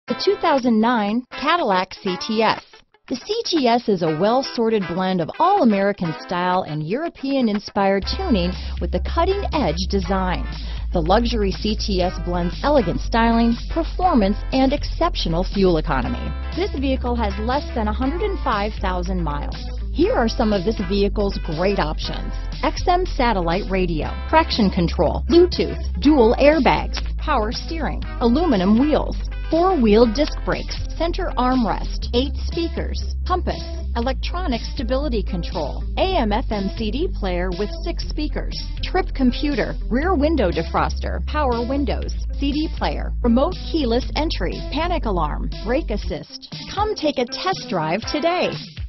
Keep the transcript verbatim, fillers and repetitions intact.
The two thousand nine Cadillac C T S. The C T S is a well-sorted blend of all-American style and European-inspired tuning with the cutting-edge design. The luxury C T S blends elegant styling, performance, and exceptional fuel economy. This vehicle has less than one hundred five thousand miles. Here are some of this vehicle's great options: X M Satellite Radio, traction control, Bluetooth, dual airbags, power steering, aluminum wheels, four-wheel disc brakes, center armrest, eight speakers, compass, electronic stability control, A M F M C D player with six speakers, trip computer, rear window defroster, power windows, C D player, remote keyless entry, panic alarm, brake assist. Come take a test drive today.